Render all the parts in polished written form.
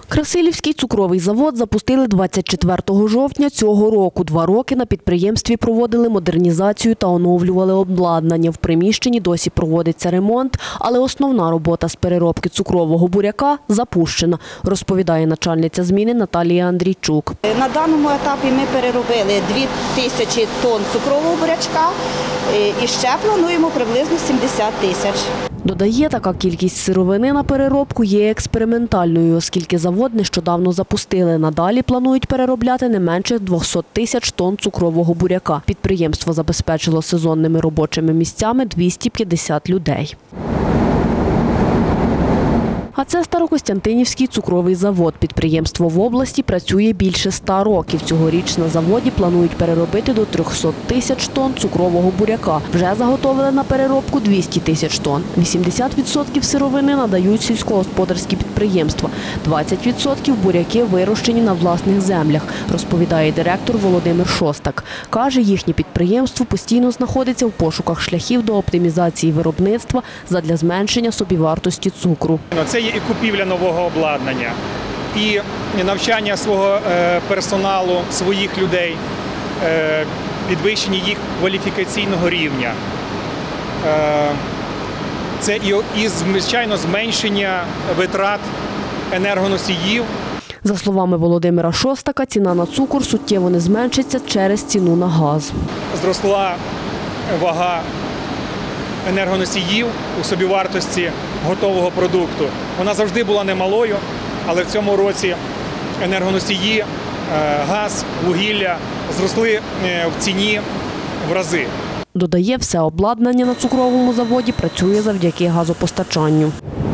Красилівський цукровий завод запустили 24 жовтня цього року. 2 роки на підприємстві проводили модернізацію та оновлювали обладнання. В приміщенні досі проводиться ремонт, але основна робота з переробки цукрового буряка запущена, розповідає начальниця зміни Наталія Андрійчук. На даному етапі ми переробили 2000 тонн цукрового бурячка і ще плануємо приблизно 70 тисяч. Додає, така кількість сировини на переробку є експериментальною, оскільки завод нещодавно запустили. Надалі планують переробляти не менше 200 тисяч тонн цукрового буряка. Підприємство забезпечило сезонними робочими місцями 250 людей. А це Старокостянтинівський цукровий завод. Підприємство в області працює більше 100 років. Цьогоріч на заводі планують переробити до 300 тисяч тонн цукрового буряка. Вже заготовили на переробку 200 тисяч тонн. 80% сировини надають сільськогосподарські підприємства. 20% буряки вирощені на власних землях, розповідає директор Володимир Шостак. Каже, їхнє підприємство постійно знаходиться в пошуках шляхів до оптимізації виробництва задля зменшення собівартості цукру. Це є і купівля нового обладнання, і навчання свого персоналу, своїх людей, підвищення їх кваліфікаційного рівня. Це і, звичайно, зменшення витрат енергоносіїв. За словами Володимира Шостака, ціна на цукор суттєво не зменшиться через ціну на газ. Зросла вага енергоносіїв у собівартості готового продукту. Вона завжди була немалою, але в цьому році енергоносії, газ, вугілля зросли в ціні в рази. Додає, все обладнання на цукровому заводі працює завдяки газопостачанню.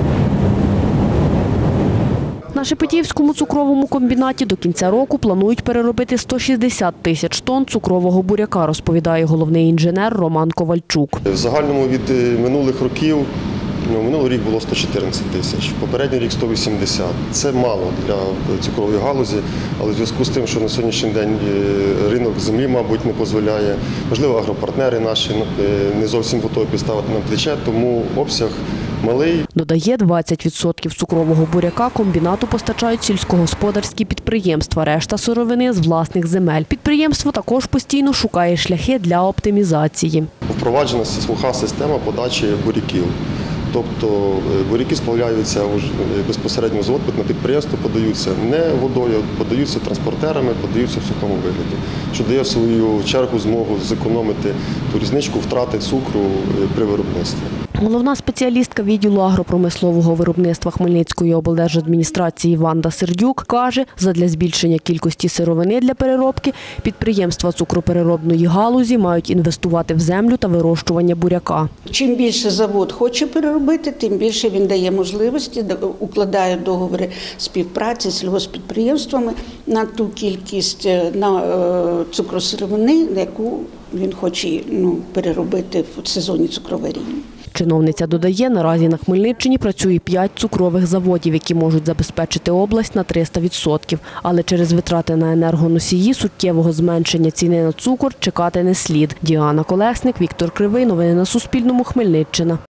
На Шепетівському цукровому комбінаті до кінця року планують переробити 160 тисяч тонн цукрового буряка, розповідає головний інженер Роман Ковальчук. В загальному від минулих років, минулий рік було 114 тисяч, попередній рік 180. Це мало для цукрової галузі, але в зв'язку з тим, що на сьогоднішній день ринок землі, мабуть, не дозволяє, можливо, агропартнери наші не зовсім готові підставити на плече, тому обсяг малий. Додає, 20% цукрового буряка комбінату постачають сільськогосподарські підприємства, решта сировини з власних земель. Підприємство також постійно шукає шляхи для оптимізації. Впроваджена суха система подачі буряків. Тобто буряки сплавляються безпосередньо з отпит на підприємство, подаються не водою, подаються транспортерами, подаються в сухому вигляді, що дає в свою чергу змогу зекономити ту різничку втрати цукру при виробництві. Головна спеціалістка відділу агропромислового виробництва Хмельницької облдержадміністрації Ванда Сердюк каже, задля збільшення кількості сировини для переробки підприємства цукропереробної галузі мають інвестувати в землю та вирощування буряка. Чим більше завод хоче переробити, тим більше він дає можливості, укладає договори співпраці з сільгосппідприємствами на ту кількість на цукросировини, яку він хоче переробити в сезоні цукроваріння. Чиновниця додає, наразі на Хмельниччині працює 5 цукрових заводів, які можуть забезпечити область на 300%. Але через витрати на енергоносії суттєвого зменшення ціни на цукор чекати не слід. Діана Колесник, Віктор Кривий. Новини на Суспільному. Хмельниччина.